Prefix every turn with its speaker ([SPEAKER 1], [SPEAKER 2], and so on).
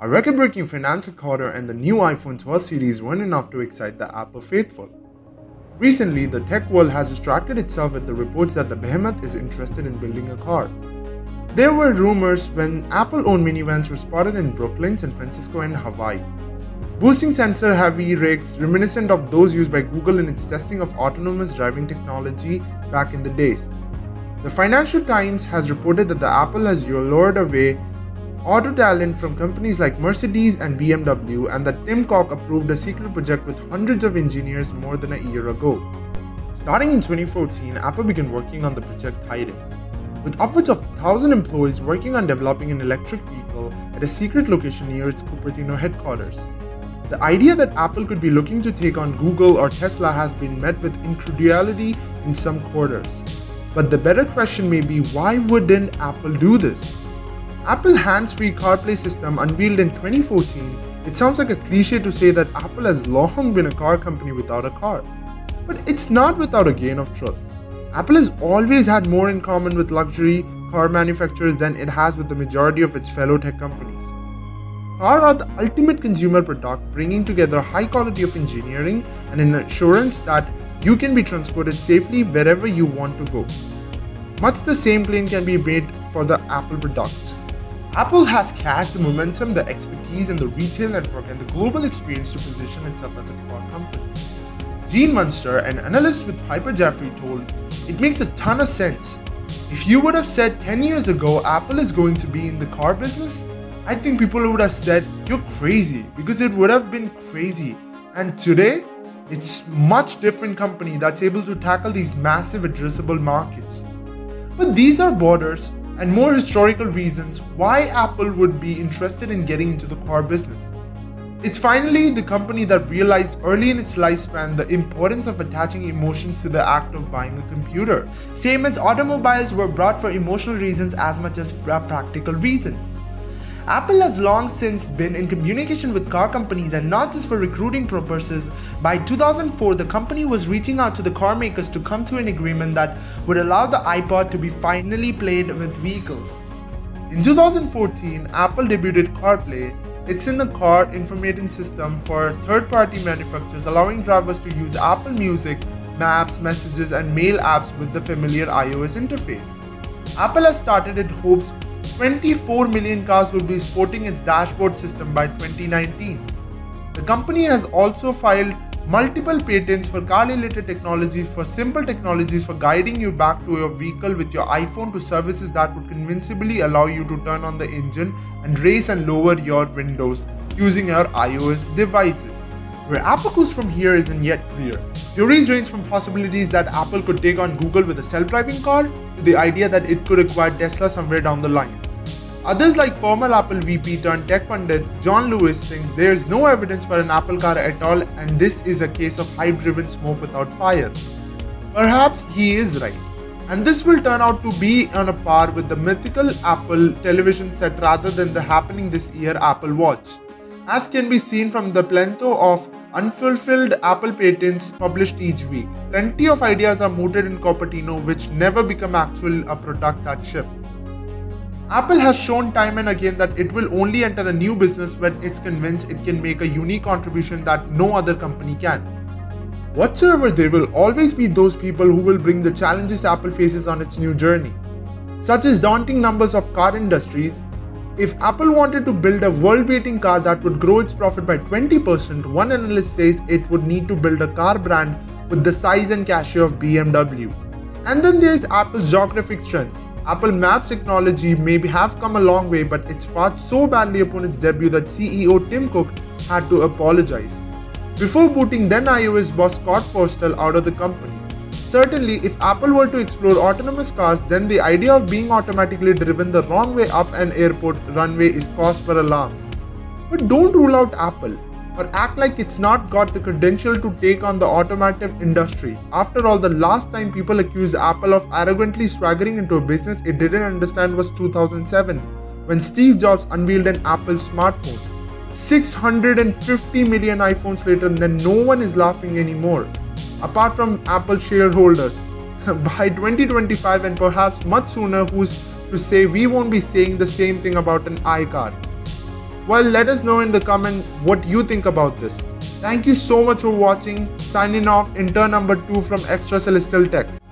[SPEAKER 1] A record-breaking financial quarter and the new iPhone 12 series weren't enough to excite the Apple faithful. Recently, the tech world has distracted itself with the reports that the behemoth is interested in building a car. There were rumors when Apple-owned minivans were spotted in Brooklyn, San Francisco, and Hawaii, boosting sensor-heavy rigs reminiscent of those used by Google in its testing of autonomous driving technology back in the days. The Financial Times has reported that the Apple has lured away auto talent from companies like Mercedes and BMW, and that Tim Cook approved a secret project with hundreds of engineers more than a year ago. Starting in 2014, Apple began working on the Project Titan, with upwards of 1,000 employees working on developing an electric vehicle at a secret location near its Cupertino headquarters. The idea that Apple could be looking to take on Google or Tesla has been met with incredulity in some quarters. But the better question may be, why wouldn't Apple do this? Apple hands-free CarPlay system unveiled in 2014, it sounds like a cliche to say that Apple has long been a car company without a car. But it's not without a grain of truth. Apple has always had more in common with luxury car manufacturers than it has with the majority of its fellow tech companies. Cars are the ultimate consumer product, bringing together high quality of engineering and an assurance that you can be transported safely wherever you want to go. Much the same claim can be made for the Apple products. Apple has cashed the momentum, the expertise, and the retail network and the global experience to position itself as a car company. Gene Munster, an analyst with Piper Jaffray, told, "It makes a ton of sense. If you would have said 10 years ago Apple is going to be in the car business, I think people would have said, you're crazy, because it would have been crazy. And today, it's a much different company that's able to tackle these massive addressable markets." But these are borders and more historical reasons why Apple would be interested in getting into the car business. It's finally the company that realized early in its lifespan the importance of attaching emotions to the act of buying a computer. Same as automobiles were brought for emotional reasons as much as for a practical reason. Apple has long since been in communication with car companies, and not just for recruiting purposes. By 2004, the company was reaching out to the car makers to come to an agreement that would allow the iPod to be finally played with vehicles. In 2014, Apple debuted CarPlay. It's in the car infotainment system for third-party manufacturers, allowing drivers to use Apple Music, Maps, Messages, and Mail apps with the familiar iOS interface. Apple has started its hopes 24 million cars will be sporting its dashboard system by 2019. The company has also filed multiple patents for car-related technologies, for simple technologies for guiding you back to your vehicle with your iPhone, to services that would convincingly allow you to turn on the engine and raise and lower your windows using your iOS devices. Where Apple goes from here isn't yet clear. Theories range from possibilities that Apple could take on Google with a self-driving car to the idea that it could acquire Tesla somewhere down the line. Others, like former Apple VP turned tech pundit John Lewis, thinks there is no evidence for an Apple car at all, and this is a case of hype-driven smoke without fire. Perhaps he is right, and this will turn out to be on a par with the mythical Apple television set rather than the happening this year Apple Watch. As can be seen from the plenty of unfulfilled Apple patents published each week, plenty of ideas are mooted in Cupertino which never become actual a product that ship. Apple has shown time and again that it will only enter a new business when it's convinced it can make a unique contribution that no other company can. Whatsoever, there will always be those people who will bring the challenges Apple faces on its new journey, such as daunting numbers of car industries. If Apple wanted to build a world-beating car that would grow its profit by 20%, one analyst says it would need to build a car brand with the size and cachet of BMW. And then there's Apple's geographic strengths. Apple Maps technology may have come a long way, but it's failed so badly upon its debut that CEO Tim Cook had to apologize before booting then iOS boss Scott Forstall out of the company. Certainly, if Apple were to explore autonomous cars, then the idea of being automatically driven the wrong way up an airport runway is cause for alarm. But don't rule out Apple, or act like it's not got the credential to take on the automotive industry. After all, the last time people accused Apple of arrogantly swaggering into a business it didn't understand was 2007, when Steve Jobs unveiled an Apple smartphone. 650 million iPhones later, then no one is laughing anymore, apart from Apple shareholders. By 2025 and perhaps much sooner, who's to say we won't be saying the same thing about an iCar? Well, let us know in the comment what you think about this. Thank you so much for watching. Signing off, intern number 2 from Extra Celestial Tech.